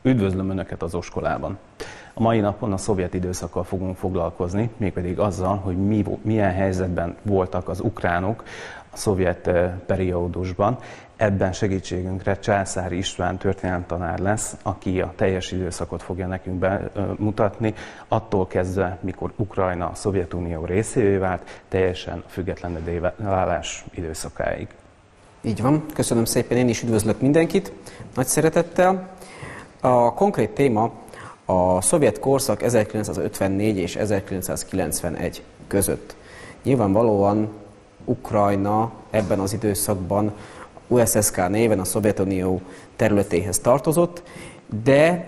Üdvözlöm Önöket az Oskolában! A mai napon a szovjet időszakkal fogunk foglalkozni, mégpedig azzal, hogy milyen helyzetben voltak az ukránok a szovjet periódusban. Ebben segítségünkre Császáry István történelemtanár lesz, aki a teljes időszakot fogja nekünk bemutatni, attól kezdve, mikor Ukrajna a Szovjetunió részévé vált, teljesen függetlenné válás időszakáig. Így van, köszönöm szépen, én is üdvözlök mindenkit, nagy szeretettel. A konkrét téma a szovjet korszak 1954 és 1991 között. Nyilvánvalóan Ukrajna ebben az időszakban USSK néven a Szovjetunió területéhez tartozott, de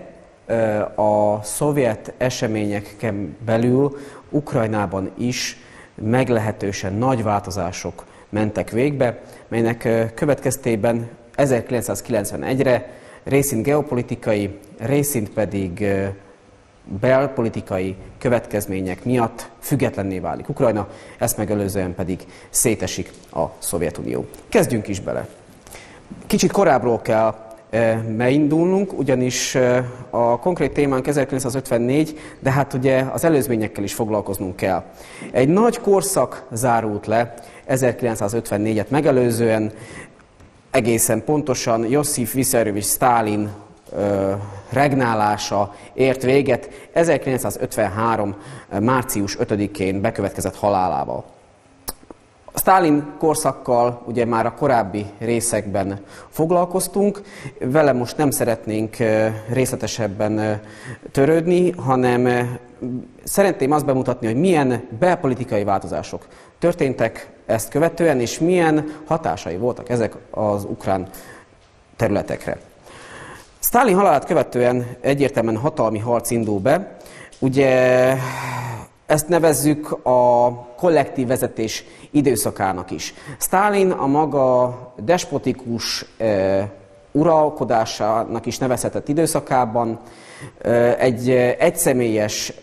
a szovjet eseményeken belül Ukrajnában is meglehetősen nagy változások mentek végbe, melynek következtében 1991-re részint geopolitikai, részint pedig belpolitikai következmények miatt függetlenné válik Ukrajna, ezt megelőzően pedig szétesik a Szovjetunió. Kezdjünk is bele. Kicsit korábbról kell beindulnunk, ugyanis a konkrét témánk 1954, de hát ugye az előzményekkel is foglalkoznunk kell. Egy nagy korszak zárult le 1954-et megelőzően, egészen pontosan Josif Vissarionovics Sztálin regnálása ért véget 1953. március 5-én bekövetkezett halálával. A Sztálin korszakkal ugye már a korábbi részekben foglalkoztunk, vele most nem szeretnénk részletesebben törődni, hanem szeretném azt bemutatni, hogy milyen belpolitikai változások történtek ezt követően, és milyen hatásai voltak ezek az ukrán területekre. Sztálin halálát követően egyértelműen hatalmi harc indul be. Ugye ezt nevezzük a kollektív vezetés időszakának is. Sztálin a maga despotikus uralkodásának is nevezhetett időszakában egy egyszemélyes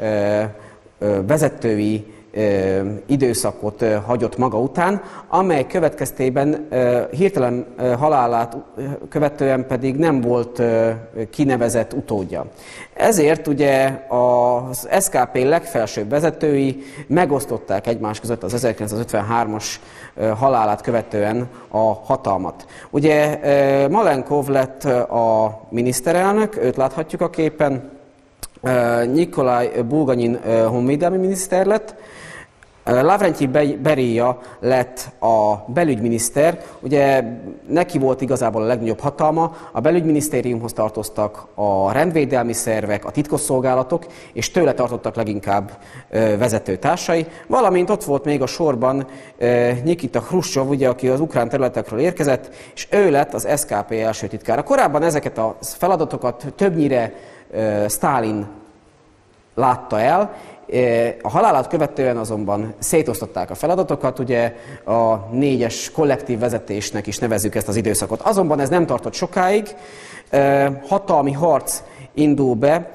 vezetői időszakot hagyott maga után, amely következtében hirtelen halálát követően pedig nem volt kinevezett utódja. Ezért ugye az SKP legfelsőbb vezetői megosztották egymás között az 1953-as halálát követően a hatalmat. Ugye Malenkov lett a miniszterelnök, őt láthatjuk a képen, Nikolaj Bulganyin honvédelmi miniszter lett, Lavrentyi Berija lett a belügyminiszter, ugye neki volt igazából a legnagyobb hatalma, a belügyminisztériumhoz tartoztak a rendvédelmi szervek, a titkosszolgálatok, és tőle tartottak leginkább vezetőtársai, valamint ott volt még a sorban Nikita Hruscsov, ugye, aki az ukrán területekről érkezett, és ő lett az SKP első titkára. Korábban ezeket a feladatokat többnyire Sztálin látta el, a halálát követően azonban szétosztották a feladatokat, ugye a 4-es kollektív vezetésnek is nevezzük ezt az időszakot. Azonban ez nem tartott sokáig, hatalmi harc indul be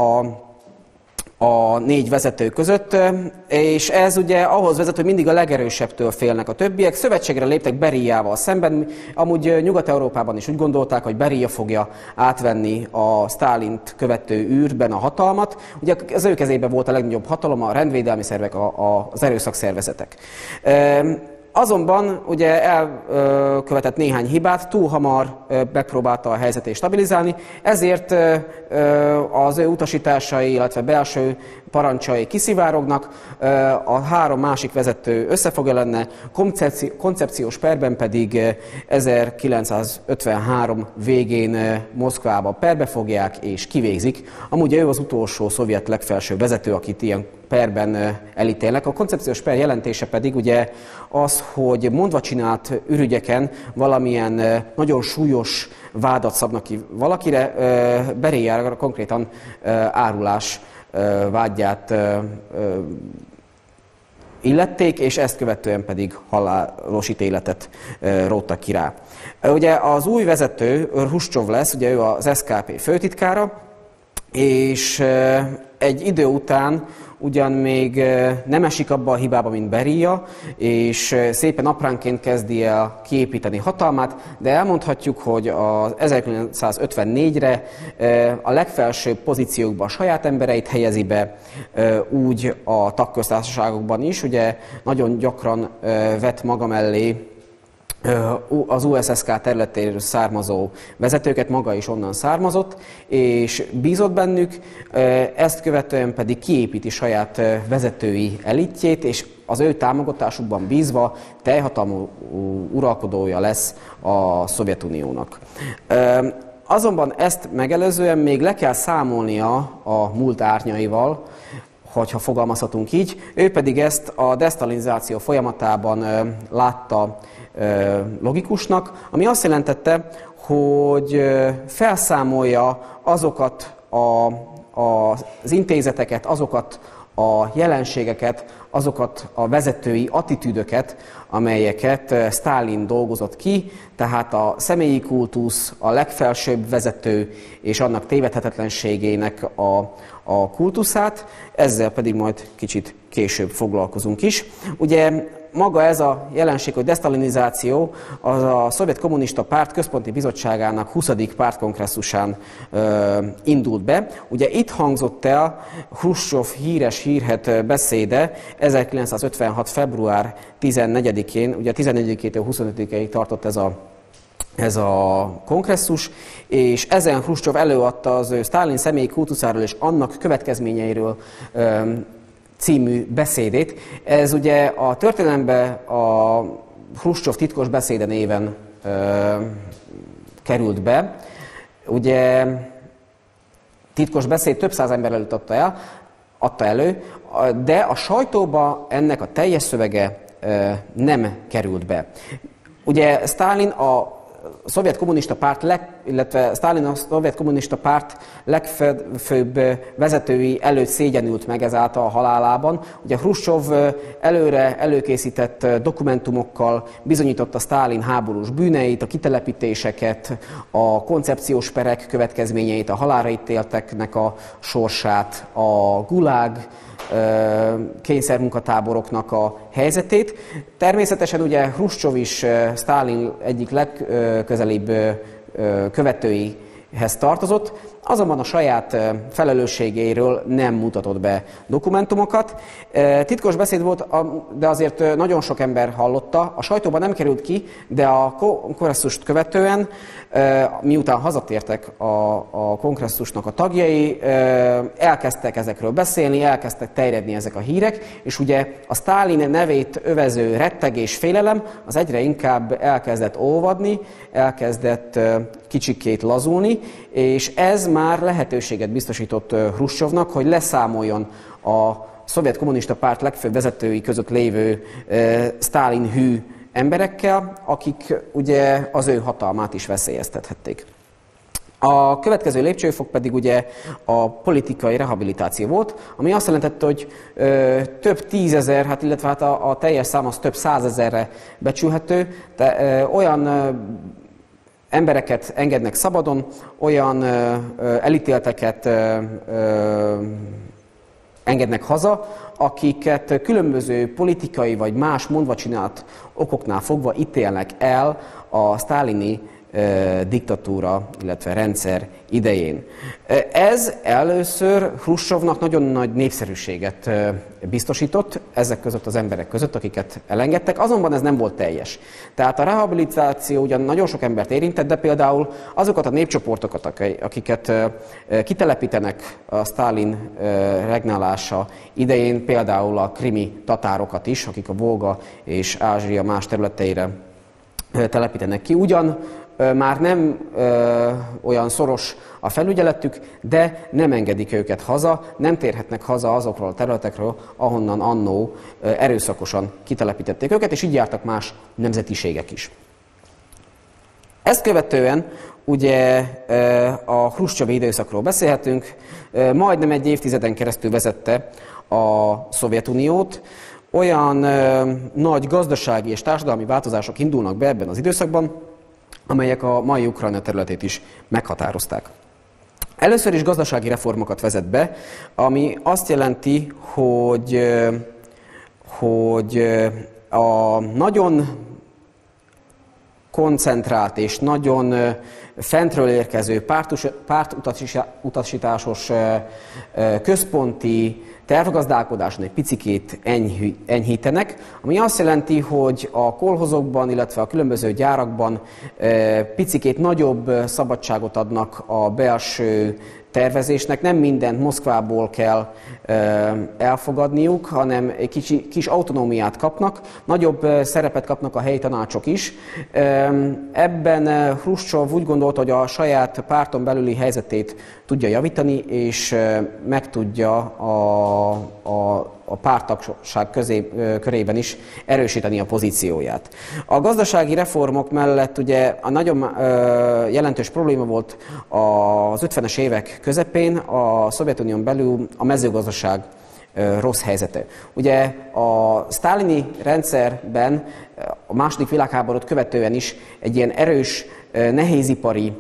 a 4 vezető között, és ez ugye ahhoz vezet, hogy mindig a legerősebbtől félnek a többiek. Szövetségre léptek Berijával szemben, amúgy Nyugat-Európában is úgy gondolták, hogy Berija fogja átvenni a Sztálint követő űrben a hatalmat. Ugye az ő kezében volt a legnagyobb hatalom, a rendvédelmi szervek, az erőszakszervezetek. Azonban ugye elkövetett néhány hibát, túl hamar megpróbálta a helyzetét stabilizálni, ezért az ő utasításai, illetve belső parancsai kiszivárognak, a 3 másik vezető összefogja lenne, koncepciós perben pedig 1953 végén Moszkvába perbe fogják és kivégzik. Amúgy ő az utolsó szovjet legfelsőbb vezető, akit ilyen perben elítélnek. A koncepciós per jelentése pedig ugye az, hogy mondva csinált ürügyeken valamilyen nagyon súlyos vádat szabnak ki valakire, Berijára konkrétan árulás vádját illették, és ezt követően pedig halálos ítéletet róttak ki rá. Ugye az új vezető Hruscsov lesz, ugye ő az SKP főtitkára, és egy idő után ugyan még nem esik abba a hibába, mint Beria, és szépen apránként kezdi el kiépíteni hatalmát, de elmondhatjuk, hogy az 1954-re a legfelsőbb pozíciókban a saját embereit helyezi be, úgy a tagköztársaságokban is, ugye nagyon gyakran vett maga mellé az USSK területéről származó vezetőket, maga is onnan származott, és bízott bennük, ezt követően pedig kiépíti saját vezetői elitjét, és az ő támogatásukban bízva teljhatalmú uralkodója lesz a Szovjetuniónak. Azonban ezt megelőzően még le kell számolnia a múlt árnyaival, hogyha fogalmazhatunk így, ő pedig ezt a desztalinizáció folyamatában látta logikusnak, ami azt jelentette, hogy felszámolja azokat az intézeteket, azokat a jelenségeket, azokat a vezetői attitűdöket, amelyeket Sztálin dolgozott ki, tehát a személyi kultusz, a legfelsőbb vezető és annak tévedhetetlenségének a kultuszát, ezzel pedig majd kicsit később foglalkozunk is. Ugye maga ez a jelenség, hogy desztalinizáció, az a Szovjet Kommunista Párt Központi Bizottságának 20. pártkongresszusán indult be. Ugye itt hangzott el Hruscsov híres hírhedt beszéde 1956. február 14-én, ugye 14-től 25-ig tartott ez a kongresszus, és ezen Hruscsov előadta az ő Sztálin személyi kultuszáról és annak következményeiről című beszédét. Ez ugye a történelemben a Hruscsov titkos beszéde néven került be. Ugye titkos beszéd több száz ember előtt adta elő, de a sajtóba ennek a teljes szövege nem került be. Ugye Sztálin a Szovjet Kommunista Párt, illetve Sztálin a Szovjet Kommunista Párt legfőbb vezetői előtt szégyenült meg ezáltal a halálában. Ugye Hruscsov előre előkészített dokumentumokkal bizonyította Sztálin háborús bűneit, a kitelepítéseket, a koncepciós perek következményeit, a halálra ítélteknek a sorsát, a gulág kényszermunkatáboroknak a helyzetét. Természetesen ugye Hruscsov is Sztálin egyik legközelebb követőihez tartozott, azonban a saját felelősségeiről nem mutatott be dokumentumokat. Titkos beszéd volt, de azért nagyon sok ember hallotta. A sajtóban nem került ki, de a kongresszust követően, miután hazatértek a kongresszusnak a tagjai, elkezdtek ezekről beszélni, elkezdtek terjedni ezek a hírek, és ugye a Sztálin nevét övező rettegés, félelem az egyre inkább elkezdett olvadni, elkezdett kicsikét lazulni, és ez már lehetőséget biztosított Hruscsovnak, hogy leszámoljon a Szovjet Kommunista Párt legfőbb vezetői között lévő Sztálin hű emberekkel, akik ugye az ő hatalmát is veszélyeztethették. A következő lépcsőfok pedig ugye a politikai rehabilitáció volt, ami azt jelentette, hogy több tízezer, illetve a teljes szám az több százezerre becsülhető, de olyan embereket engednek szabadon, olyan elítélteket engednek haza, akiket különböző politikai vagy más mondva csinált okoknál fogva ítélnek el a sztálini diktatúra, illetve rendszer idején. Ez először Hruscsovnak nagyon nagy népszerűséget biztosított ezek között az emberek között, akiket elengedtek, azonban ez nem volt teljes. Tehát a rehabilitáció ugyan nagyon sok embert érintett, de például azokat a népcsoportokat, akiket kitelepítenek a Sztálin regnálása idején, például a krimi tatárokat is, akik a Volga és Ázsia más területeire telepítenek ki. Ugyan már nem olyan szoros a felügyeletük, de nem engedik őket haza, nem térhetnek haza azokról a területekről, ahonnan annó erőszakosan kitelepítették őket, és így jártak más nemzetiségek is. Ezt követően ugye a hruscsovi időszakról beszélhetünk, majdnem egy évtizeden keresztül vezette a Szovjetuniót. Olyan nagy gazdasági és társadalmi változások indulnak be ebben az időszakban, amelyek a mai Ukrajna területét is meghatározták. Először is gazdasági reformokat vezet be, ami azt jelenti, hogy a nagyon koncentrált és nagyon fentről érkező pártutasításos központi tervgazdálkodáson egy picikét enyhítenek, ami azt jelenti, hogy a kolhozokban, illetve a különböző gyárakban picikét nagyobb szabadságot adnak a belső tervezésnek. Nem mindent Moszkvából kell elfogadniuk, hanem egy kis autonómiát kapnak, nagyobb szerepet kapnak a helyi tanácsok is. Ebben Hruscsov úgy gondolta, hogy a saját párton belüli helyzetét tudja javítani, és meg tudja a párttagság körében is erősíteni a pozícióját. A gazdasági reformok mellett ugye a nagyon jelentős probléma volt az 50-es évek közepén a Szovjetunión belül a mezőgazdaság rossz helyzete. Ugye a sztálini rendszerben a második világháborút követően is egy ilyen erős, nehézipari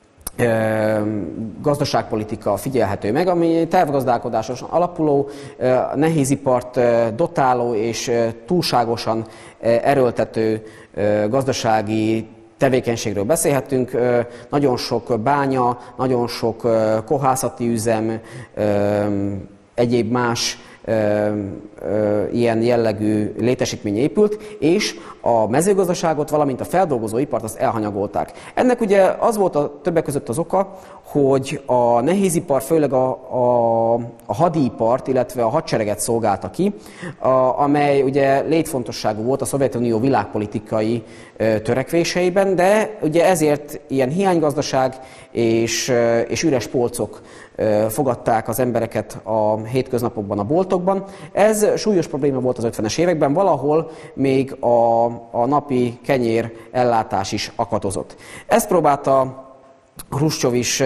gazdaságpolitika figyelhető meg, ami tervgazdálkodáson alapuló, nehézipart dotáló és túlságosan erőltető gazdasági tevékenységről beszélhetünk. Nagyon sok bánya, nagyon sok kohászati üzem, egyéb más ilyen jellegű létesítmény épült, és a mezőgazdaságot, valamint a feldolgozóipart azt elhanyagolták. Ennek ugye az volt a többek között az oka, hogy a nehézipar főleg a hadipart, illetve a hadsereget szolgálta ki, amely ugye létfontosságú volt a Szovjetunió világpolitikai törekvéseiben, de ugye ezért ilyen hiánygazdaság és üres polcok fogadták az embereket a hétköznapokban, a boltokban. Ez súlyos probléma volt az 50-es években, valahol még a napi kenyér ellátás is akadozott. Ezt próbálta Hruscsov is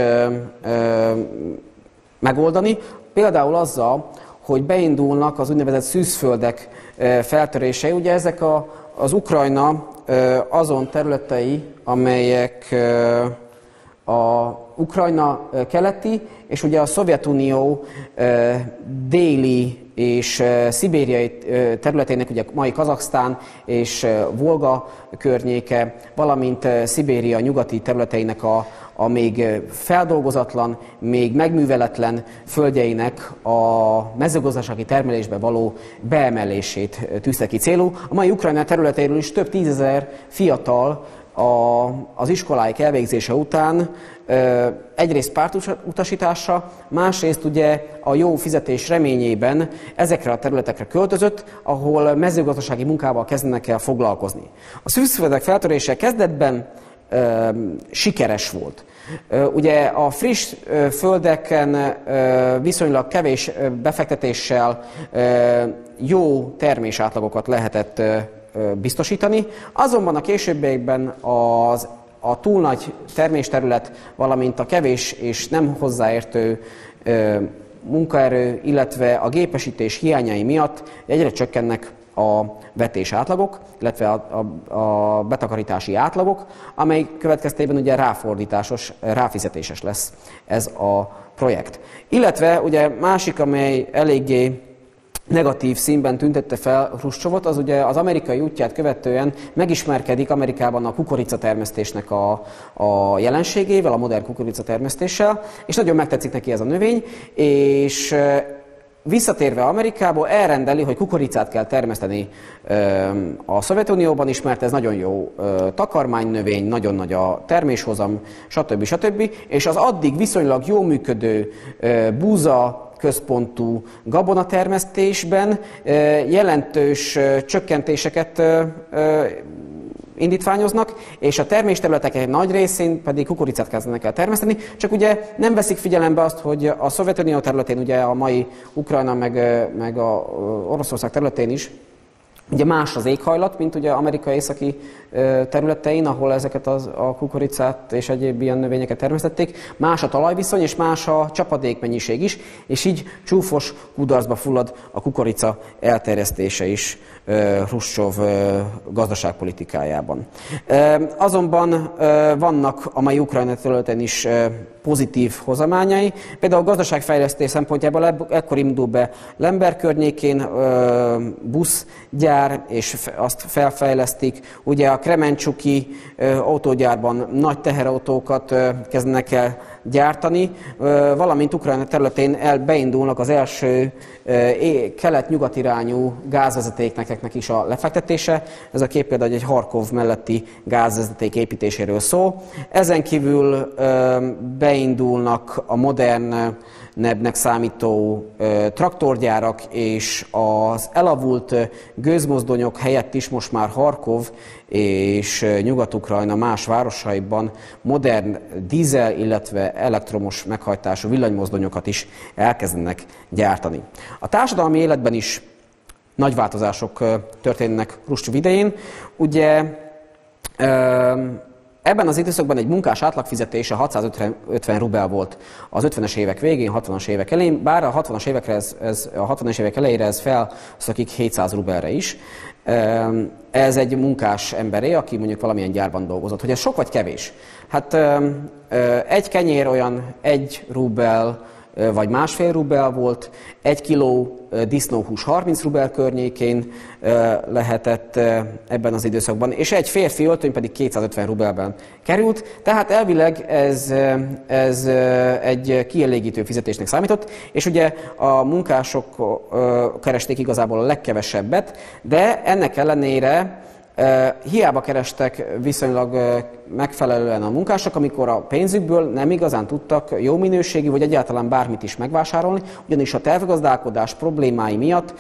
megoldani, például azzal, hogy beindulnak az úgynevezett szűzföldek feltörései. Ugye ezek az Ukrajna azon területei, amelyek a Ukrajna keleti, és ugye a Szovjetunió déli és szibériai területének, ugye mai Kazaksztán és Volga környéke, valamint Szibéria nyugati területeinek a még feldolgozatlan, még megműveletlen földjeinek a mezőgazdasági termelésbe való beemelését tűzte ki célul. A mai Ukrajna területéről is több tízezer fiatal az iskoláik elvégzése után egyrészt pártutasításra, másrészt ugye a jó fizetés reményében ezekre a területekre költözött, ahol mezőgazdasági munkával kezdenek el foglalkozni. A szűzföldek feltörése kezdetben sikeres volt. Ugye a friss földeken viszonylag kevés befektetéssel jó termésátlagokat lehetett biztosítani, azonban a későbbiekben a túl nagy termésterület, valamint a kevés és nem hozzáértő munkaerő, illetve a gépesítés hiányai miatt egyre csökkennek a vetés átlagok, illetve a betakarítási átlagok, amely következtében ugye ráfordításos, ráfizetéses lesz ez a projekt. Illetve ugye másik, amely eléggé negatív színben tüntette fel Hruscsovot, az ugye az amerikai útját követően megismerkedik Amerikában a kukoricatermesztésnek a jelenségével, a modern kukoricatermesztéssel, és nagyon megtetszik neki ez a növény, és visszatérve Amerikából elrendeli, hogy kukoricát kell termeszteni a Szovjetunióban is, mert ez nagyon jó takarmánynövény, nagyon nagy a terméshozam, stb. És az addig viszonylag jól működő búza központú gabonatermesztésben jelentős csökkentéseket indítványoznak, és a termésterületek egy nagy részén pedig kukoricát kezdenek el termeszteni, csak ugye nem veszik figyelembe azt, hogy a Szovjetunió területén, ugye a mai Ukrajna meg a Oroszország területén is Ugye más az éghajlat, mint ugye Amerika északi területein, ahol ezeket a kukoricát és egyéb ilyen növényeket termesztették. Más a talajviszony, és más a csapadékmennyiség is, és így csúfos kudarcba fullad a kukorica elterjesztése is Hruscsov gazdaságpolitikájában. Azonban vannak a mai Ukrajna területen is pozitív hozamányai. Például a gazdaságfejlesztés szempontjából ekkor indul be Lemberg környékén buszgyár, és azt felfejlesztik. Ugye a Kremencsuki autógyárban nagy teherautókat kezdenek el gyártani, valamint Ukrajna területén beindulnak az első kelet-nyugat irányú gázvezetéknek is a lefektetése. Ez a kép például egy Harkov melletti gázvezeték építéséről szól. Ezen kívül beindulnak a modernebbnek számító traktorgyárak, és az elavult gőzmozdonyok helyett is most már Harkov és Nyugat-Ukrajna más városaiban modern dízel, illetve elektromos meghajtású villanymozdonyokat is elkezdenek gyártani. A társadalmi életben is nagy változások történnek Hruscsov idején. Ugye ebben az időszakban egy munkás átlagfizetése 650 rubel volt az 50-es évek végén, 60-as évek elején, bár a 60-as évek elejére ez felszakik 700 rubelre is. Ez egy munkás emberé, aki mondjuk valamilyen gyárban dolgozott. Hogy ez sok vagy kevés? Hát egy kenyér olyan 1 rubel vagy másfél rubel volt, 1 kiló disznóhús 30 rubel környékén lehetett ebben az időszakban, és egy férfi öltöny pedig 250 rubelben került, tehát elvileg ez egy kielégítő fizetésnek számított, és ugye a munkások keresték igazából a legkevesebbet, de ennek ellenére hiába kerestek viszonylag megfelelően a munkások, amikor a pénzükből nem igazán tudtak jó minőségű, vagy egyáltalán bármit is megvásárolni, ugyanis a tervgazdálkodás problémái miatt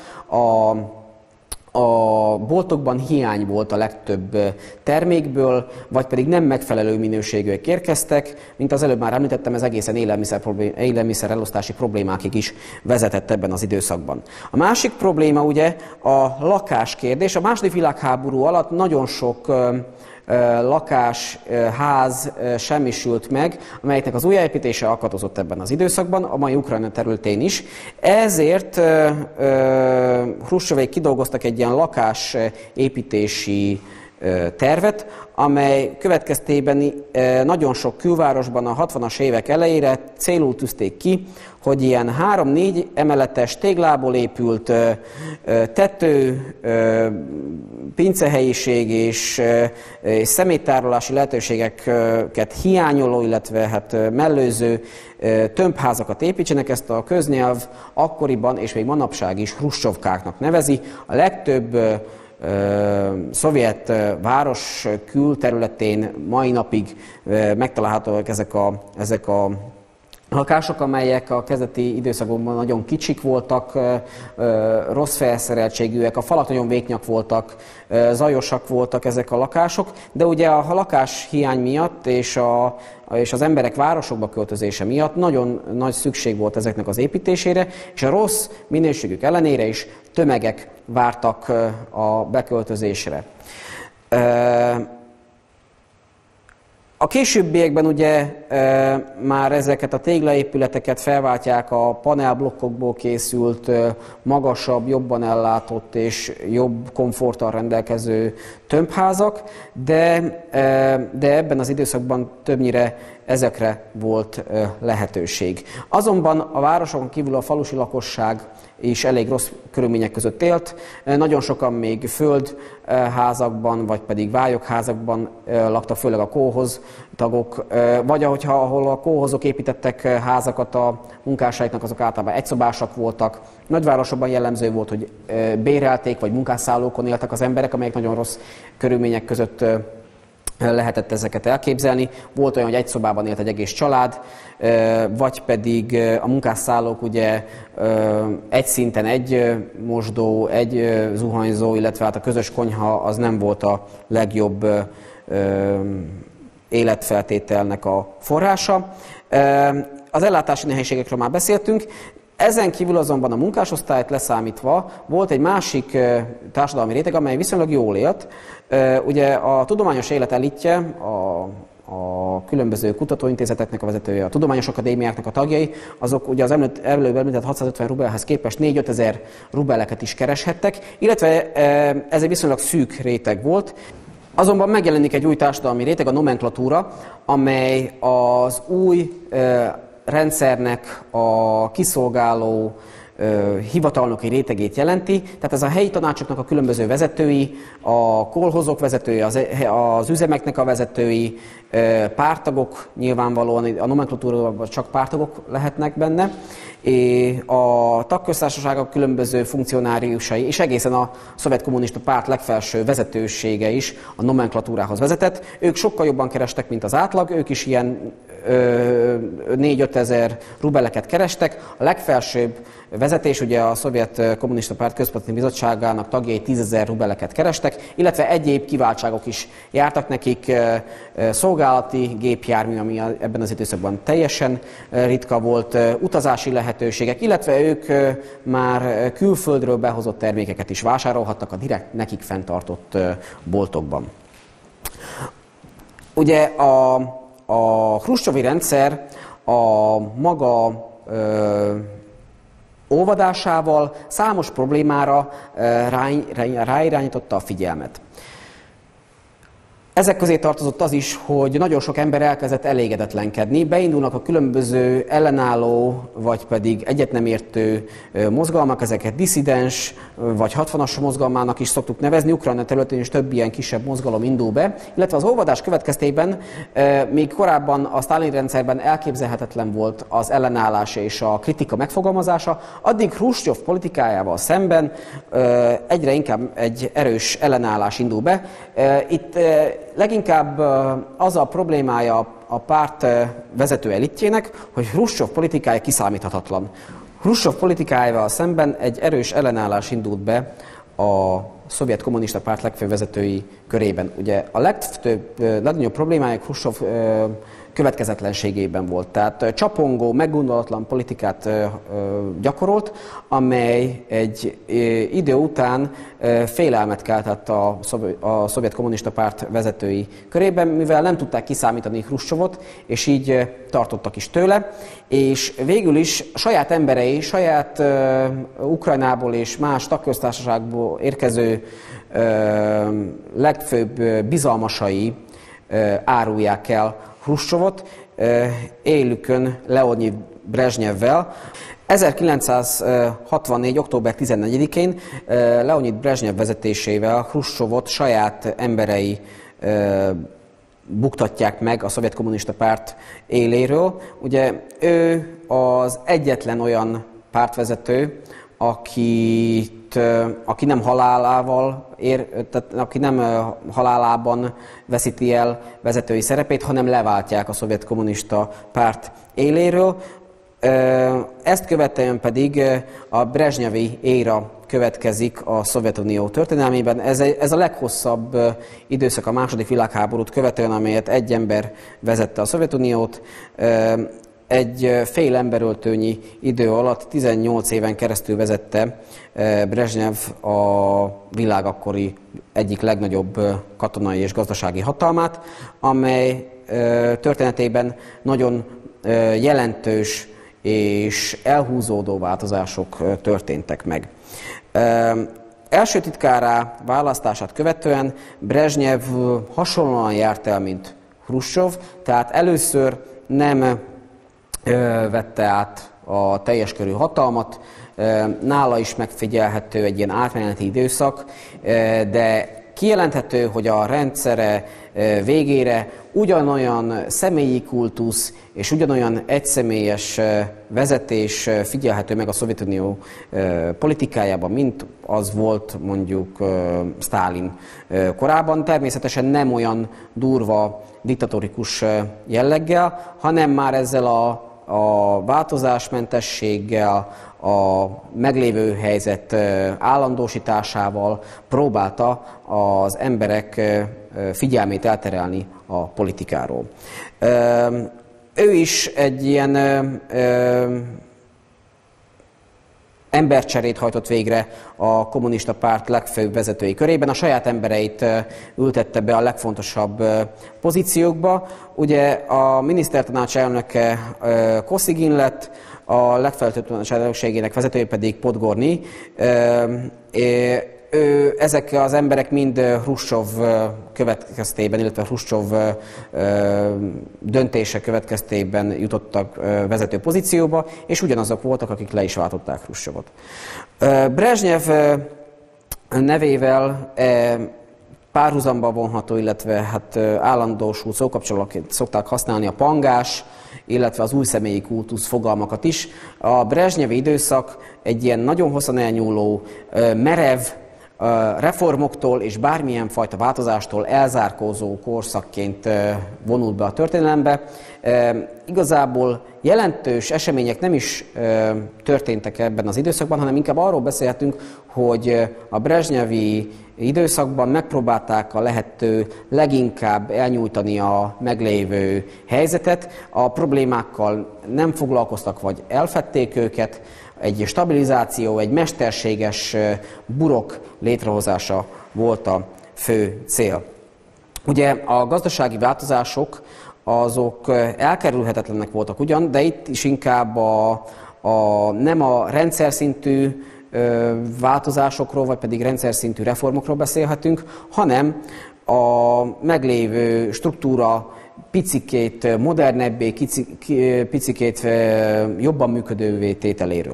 a boltokban hiány volt a legtöbb termékből, vagy pedig nem megfelelő minőségűek érkeztek, mint az előbb már említettem, ez egészen élelmiszer elosztási problémákig is vezetett ebben az időszakban. A másik probléma ugye a lakáskérdés. A második világháború alatt nagyon sok lakás, ház semmisült meg, amelyeknek az újjáépítése akadozott ebben az időszakban, a mai Ukrajna területén is. Ezért Hruscsovék kidolgoztak egy ilyen lakásépítési tervet, amely következtében nagyon sok külvárosban a 60-as évek elejére célul tűzték ki, hogy ilyen 3-4 emeletes téglából épült tető, pincehelyiség és szeméttárolási lehetőségeket hiányoló, illetve hát mellőző tömbházakat építsenek. Ezt a köznyelv akkoriban és még manapság is Hruscsovkáknak nevezi. A legtöbb szovjet város külterületén mai napig megtalálhatóak ezek a lakások, amelyek a kezdeti időszakokban nagyon kicsik voltak, rossz felszereltségűek, a falak nagyon vékonyak voltak, zajosak voltak ezek a lakások, de ugye a lakás hiány miatt és az emberek városokba költözése miatt nagyon nagy szükség volt ezeknek az építésére, és a rossz minőségük ellenére is tömegek vártak a beköltözésre. A későbbiekben ugye már ezeket a téglaépületeket felváltják a panelblokkokból készült, magasabb, jobban ellátott és jobb komforttal rendelkező tömbházak, de ebben az időszakban többnyire ezekre volt lehetőség. Azonban a városokon kívül a falusi lakosság is elég rossz körülmények között élt. Nagyon sokan még földházakban, vagy pedig vályokházakban laktak, főleg a kóhoz tagok, vagy ahol a kóhozok építettek házakat a munkásaiknak, azok általában egyszobásak voltak. Nagyvárosokban jellemző volt, hogy bérelték, vagy munkásszállókon éltek az emberek, amelyek nagyon rossz körülmények között lehetett ezeket elképzelni. Volt olyan, hogy egy szobában élt egy egész család, vagy pedig a munkásszállók ugye egy szinten egy mosdó, egy zuhanyzó, illetve hát a közös konyha az nem volt a legjobb életfeltételnek a forrása. Az ellátási nehézségekről már beszéltünk. Ezen kívül azonban a munkásosztályt leszámítva volt egy másik társadalmi réteg, amely viszonylag jól élt. Ugye a tudományos élet elitje, a különböző kutatóintézeteknek a vezetője, a tudományos akadémiáknak a tagjai, azok ugye az előbb említett 650 rubelhez képest 4-5 ezer rubeleket is kereshettek, illetve ez egy viszonylag szűk réteg volt. Azonban megjelenik egy új társadalmi réteg, a nomenklatúra, amely az új rendszernek a kiszolgáló hivatalnoki rétegét jelenti, tehát ez a helyi tanácsoknak a különböző vezetői, a kolhozok vezetői, az üzemeknek a vezetői, párttagok, nyilvánvalóan a nomenklatúrában csak párttagok lehetnek benne, a tagköztársaságok különböző funkcionáriusai, és egészen a szovjet kommunista párt legfelső vezetősége is a nomenklatúrához vezetett. Ők sokkal jobban kerestek, mint az átlag, ők is ilyen 4-5 ezer rubeleket kerestek. A legfelsőbb vezetés, ugye a Szovjet Kommunista Párt Központi Bizottságának tagjai 10 000 rubeleket kerestek, illetve egyéb kiváltságok is jártak nekik, szolgálati gépjármű, ami ebben az időszakban teljesen ritka volt, utazási lehetőségek, illetve ők már külföldről behozott termékeket is vásárolhattak a direkt nekik fenntartott boltokban. Ugye a hruscsovi rendszer a maga óvadásával számos problémára ráirányította a figyelmet. Ezek közé tartozott az is, hogy nagyon sok ember elkezdett elégedetlenkedni, beindulnak a különböző ellenálló, vagy pedig egyet nem értő mozgalmak, ezeket disszidens, vagy 60-as mozgalmának is szoktuk nevezni, Ukrajna területén is több ilyen kisebb mozgalom indul be, illetve az óvadás következtében még korábban a Sztálin rendszerben elképzelhetetlen volt az ellenállás és a kritika megfogalmazáa, addig Hruscsov politikájával szemben egyre inkább egy erős ellenállás indul be. Itt leginkább az a problémája a párt vezető elitjének, hogy Hruscsov politikája kiszámíthatatlan. Hruscsov politikájával szemben egy erős ellenállás indult be a szovjet kommunista párt legfőbb vezetői körében. Ugye a legnagyobb problémája Hruscsov következetlenségében volt. Tehát csapongó, meggondolatlan politikát gyakorolt, amely egy idő után félelmet keltett a szovjet kommunista párt vezetői körében, mivel nem tudták kiszámítani Hruscsovot, és így tartottak is tőle, és végül is saját emberei, saját Ukrajnából és más tagköztársaságból érkező legfőbb bizalmasai árulják el Hruscsovot élükön Leonid Brezsnyevvel. 1964. október 14-én Leonid Brezsnyev vezetésével Hruscsovot saját emberei buktatják meg a szovjet kommunista párt éléről. Ugye ő az egyetlen olyan pártvezető, aki nem aki nem halálában veszíti el vezetői szerepét, hanem leváltják a szovjet kommunista párt éléről. Ezt követően pedig a brezsnyevi éra következik a Szovjetunió történelmében. Ez a leghosszabb időszak a második világháborút követően, amelyet egy ember vezette a Szovjetuniót. Egy fél emberöltőnyi idő alatt 18 éven keresztül vezette Brezsnyev a világ akkori egyik legnagyobb katonai és gazdasági hatalmát, amely történetében nagyon jelentős és elhúzódó változások történtek meg. Első titkárá választását követően Brezsnyev hasonlóan járt el, mint Hruscsov, tehát először nem vette át a teljes körű hatalmat, nála is megfigyelhető egy ilyen átmeneti időszak, de kijelenthető, hogy a rendszere végére ugyanolyan személyi kultusz és ugyanolyan egyszemélyes vezetés figyelhető meg a Szovjetunió politikájában, mint az volt mondjuk Sztálin korában. Természetesen nem olyan durva diktatórikus jelleggel, hanem már ezzel a változásmentességgel, a meglévő helyzet állandósításával próbálta az emberek figyelmét elterelni a politikáról. Ő is egy ilyen embercserét hajtott végre a kommunista párt legfőbb vezetői körében. A saját embereit ültette be a legfontosabb pozíciókba. Ugye a minisztertanács elnöke Koszygin lett, a legfelsőbb tanács elnökségének vezetője pedig Podgorny. Ezek az emberek mind Hruscsov következtében, illetve Hruscsov döntése következtében jutottak vezető pozícióba, és ugyanazok voltak, akik le is váltották Hruscsovot. Brezsnyev nevével párhuzamba vonható, illetve hát állandósult szókapcsolatként szokták használni a pangás, illetve az új személyi kultusz fogalmakat is. A brezsnyevi időszak egy ilyen nagyon hosszan elnyúló, merev, reformoktól és bármilyen fajta változástól elzárkózó korszakként vonult be a történelembe. Igazából jelentős események nem is történtek ebben az időszakban, hanem inkább arról beszélhetünk, hogy a brezsnyevi időszakban megpróbálták a lehető leginkább elnyújtani a meglévő helyzetet, a problémákkal nem foglalkoztak, vagy elfedték őket. Egy stabilizáció, egy mesterséges burok létrehozása volt a fő cél. Ugye a gazdasági változások azok elkerülhetetlenek voltak ugyan, de itt is inkább nem a rendszer szintű változásokról, vagy pedig rendszer szintű reformokról beszélhetünk, hanem a meglévő struktúra picikét modernebbé, picikét jobban működővé tételéről.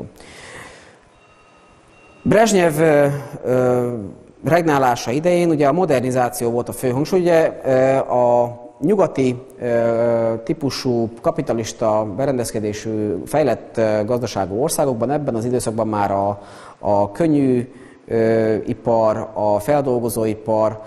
Brezsnyev regnálása idején ugye a modernizáció volt a fő hangsúly, ugye a nyugati típusú kapitalista berendezkedésű fejlett gazdaságú országokban ebben az időszakban már a könnyű ipar, a feldolgozóipar,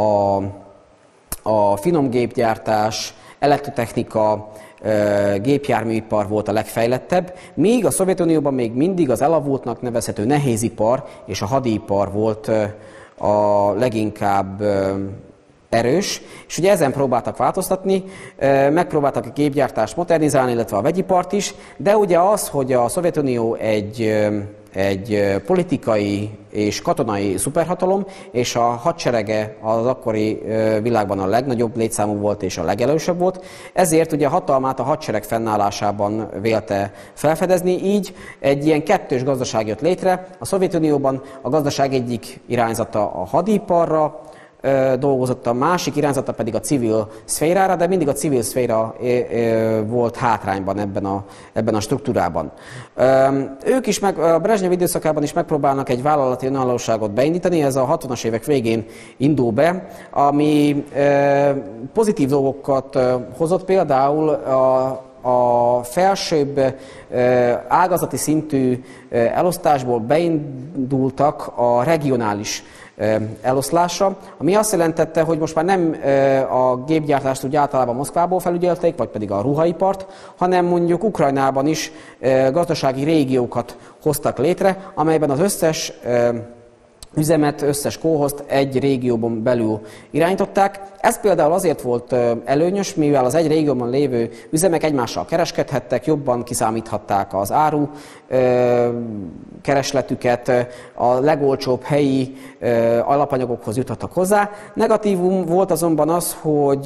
a finom gépgyártás, elektrotechnika, gépjárműipar volt a legfejlettebb, míg a Szovjetunióban még mindig az elavultnak nevezhető nehézipar és a hadipar volt a leginkább erős, és ugye ezen próbáltak változtatni, megpróbáltak a gépgyártást modernizálni, illetve a vegyipart is, de ugye az, hogy a Szovjetunió egy politikai és katonai szuperhatalom, és a hadserege az akkori világban a legnagyobb létszámú volt és a legelősebb volt, ezért ugye a hatalmát a hadsereg fennállásában vélte felfedezni, így egy ilyen kettős gazdaság jött létre. A Szovjetunióban a gazdaság egyik irányzata a hadiparra dolgozott, a másik irányzata pedig a civil szférára, de mindig a civil szféra volt hátrányban ebben a struktúrában. Ők is a Brezsnyev időszakában is megpróbálnak egy vállalati önállóságot beindítani, ez a 60-as évek végén indul be, ami pozitív dolgokat hozott, például a felsőbb ágazati szintű elosztásból beindultak a regionális eloszlása, ami azt jelentette, hogy most már nem a gépgyártást úgy általában Moszkvából felügyelték, vagy pedig a ruhaipart, hanem mondjuk Ukrajnában is gazdasági régiókat hoztak létre, amelyben az összes üzemet, összes kolhozt egy régióban belül irányították. Ez például azért volt előnyös, mivel az egy régióban lévő üzemek egymással kereskedhettek, jobban kiszámíthatták az áru keresletüket, a legolcsóbb helyi alapanyagokhoz juthattak hozzá. Negatívum volt azonban az,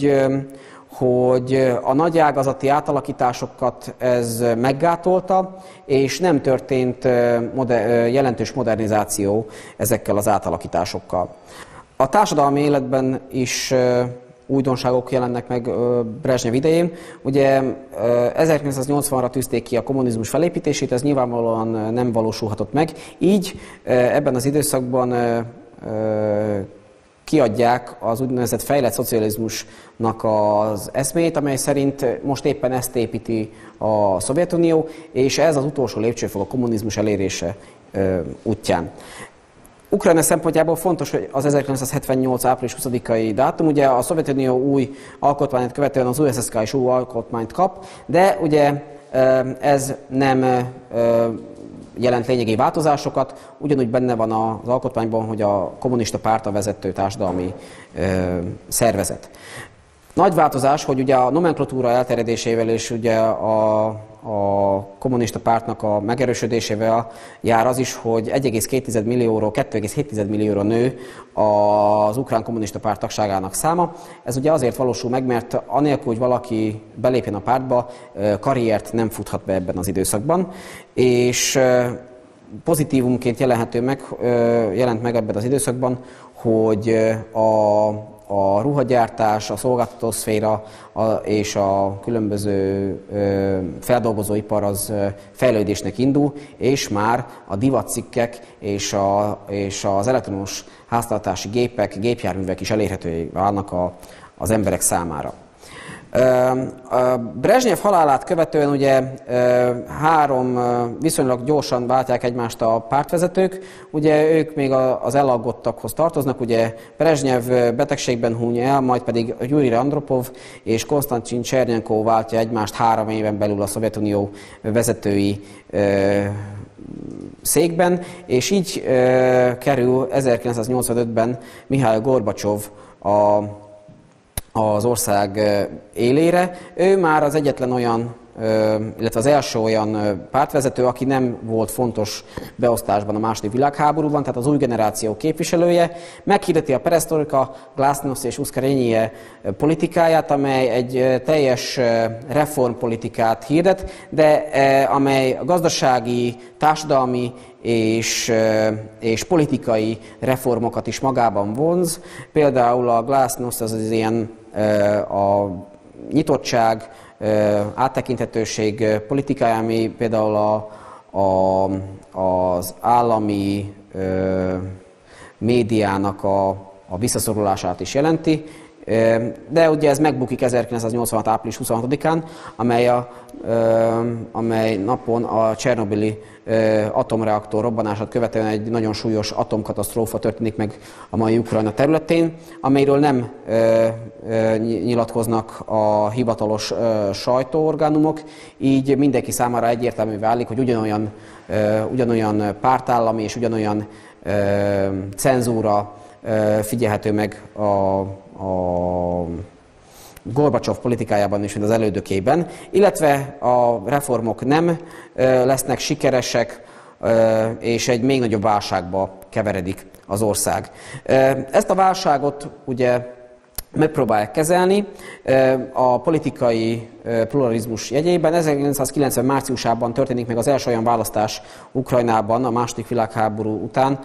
hogy a nagyágazati átalakításokat ez meggátolta, és nem történt jelentős modernizáció ezekkel az átalakításokkal. A társadalmi életben is újdonságok jelennek meg Brezsnyev idején. Ugye 1980-ra tűzték ki a kommunizmus felépítését, ez nyilvánvalóan nem valósulhatott meg. Így ebben az időszakban kiadják az úgynevezett fejlett szocializmusnak az eszmét, amely szerint most éppen ezt építi a Szovjetunió, és ez az utolsó lépcsőfok a kommunizmus elérése útján. Ukrajna szempontjából fontos, hogy az 1978. április 20-ai dátum, ugye a Szovjetunió új alkotmányát követően az USSK is új alkotmányt kap, de ugye ez nem jelent lényegi változásokat, ugyanúgy benne van az alkotmányban, hogy a kommunista párt a vezető társadalmi szervezet. Nagy változás, hogy ugye a nomenklatúra elterjedésével és ugye a kommunista pártnak a megerősödésével jár az is, hogy 1,2 millióról 2,7 millióra nő az ukrán kommunista párt tagságának száma. Ez ugye azért valósul meg, mert anélkül, hogy valaki belépjen a pártba, karriert nem futhat be ebben az időszakban, és pozitívumként jelent meg ebben az időszakban, hogy a ruhagyártás, a szolgáltatószféra és a különböző feldolgozóipar az fejlődésnek indul, és már a divatcikkek és az elektromos háztartási gépek, gépjárművek is elérhetővé válnak az emberek számára. Brezsnyev halálát követően ugye három viszonylag gyorsan váltják egymást a pártvezetők, ugye ők még az elagottakhoz tartoznak, ugye Brezsnyev betegségben huny el, majd pedig Jurij Andropov és Konstantin Csernyenkov váltja egymást 3 éven belül a Szovjetunió vezetői székben, és így kerül 1985-ben Mihail Gorbacsov az ország élére. Ő már az egyetlen olyan, illetve az első olyan pártvezető, aki nem volt fontos beosztásban a II. Világháborúban, tehát az új generáció képviselője, meghirdeti a perestroika, glasnost és uszkerenije politikáját, amely egy teljes reformpolitikát hirdet, de amely gazdasági, társadalmi és politikai reformokat is magában vonz. Például a glasnost az ilyen a nyitottság, áttekinthetőség politikája, ami például az állami médiának a visszaszorulását is jelenti, de ugye ez megbukik 1986. április 26-án, amely napon a csernobili atomreaktor robbanását követően egy nagyon súlyos atomkatasztrófa történik meg a mai Ukrajna területén, amelyről nem nyilatkoznak a hivatalos sajtóorgánumok, így mindenki számára egyértelmű válik, hogy ugyanolyan pártállami és ugyanolyan cenzúra figyelhető meg a Gorbacsov politikájában is, mint az elődökében, illetve a reformok nem lesznek sikeresek, és egy még nagyobb válságba keveredik az ország. Ezt a válságot ugye megpróbálják kezelni a politikai pluralizmus jegyében. 1990 márciusában történik meg az első olyan választás Ukrajnában a II. Világháború után,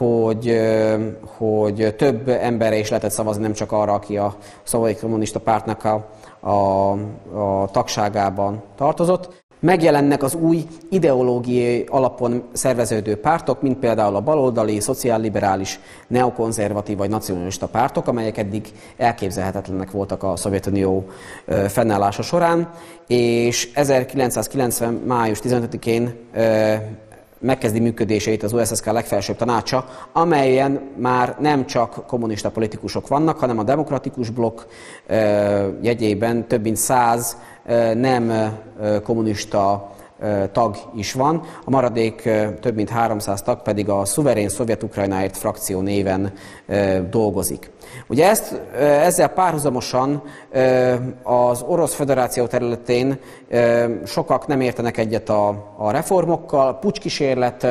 hogy több emberre is lehetett szavazni, nem csak arra, aki a szovjet kommunista pártnak a tagságában tartozott. Megjelennek az új ideológiai alapon szerveződő pártok, mint például a baloldali, szociálliberális, neokonzervatív vagy nacionalista pártok, amelyek eddig elképzelhetetlenek voltak a Szovjetunió fennállása során, és 1990. május 15-én megkezdi működését az USSK legfelsőbb tanácsa, amelyen már nem csak kommunista politikusok vannak, hanem a demokratikus blokk jegyében több mint 100 nem kommunista tag is van, a maradék több mint 300 tag pedig a Szuverén Szovjet-Ukrajnáért frakció néven dolgozik. Ugye ezzel párhuzamosan az Orosz Föderáció területén sokak nem értenek egyet a reformokkal, pucskísérlet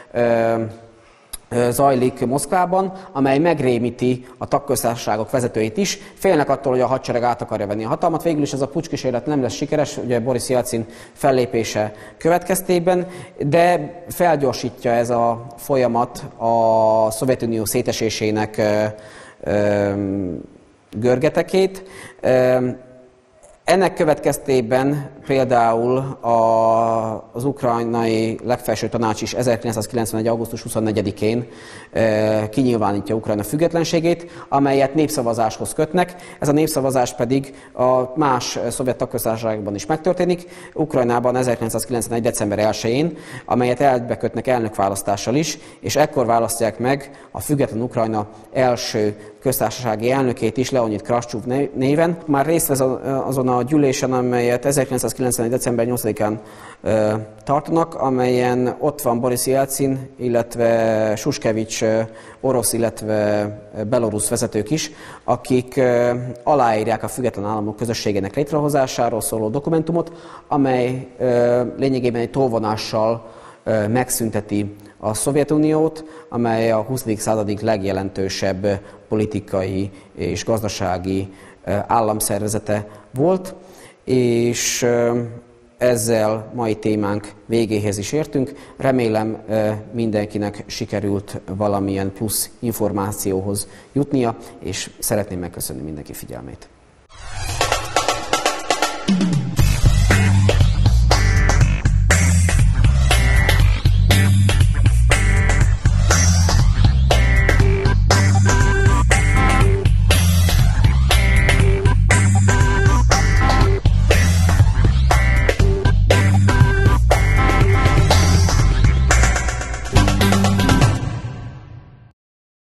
zajlik Moszkvában, amely megrémíti a tagköztársaságok vezetőit is. Félnek attól, hogy a hadsereg át akarja venni a hatalmat. Végül is ez a pucskísérlet nem lesz sikeres, ugye Boris Jelcin fellépése következtében, de felgyorsítja ez a folyamat a Szovjetunió szétesésének görgetekét. Ennek következtében például az ukrajnai legfelső tanács is 1991. augusztus 24-én kinyilvánítja Ukrajna függetlenségét, amelyet népszavazáshoz kötnek. Ez a népszavazás pedig a más szovjet tagköztársaságokban is megtörténik. Ukrajnában 1991. december 1-én, amelyet egybekötnek elnökválasztással is, és ekkor választják meg a független Ukrajna első köztársasági elnökét is, Leonid Krascsuk néven. Már részt vesz azon a gyűlésen, amelyet 1991. december 8-án tartanak, amelyen ott van Boris Jelcin, illetve Šuškevič orosz, illetve belorusz vezetők is, akik aláírják a független államok közösségének létrehozásáról szóló dokumentumot, amely lényegében egy tolvonással megszünteti a Szovjetuniót, amely a 20. század legjelentősebb politikai és gazdasági államszervezete volt, és ezzel mai témánk végéhez is értünk. Remélem mindenkinek sikerült valamilyen plusz információhoz jutnia, és szeretném megköszönni mindenki figyelmét.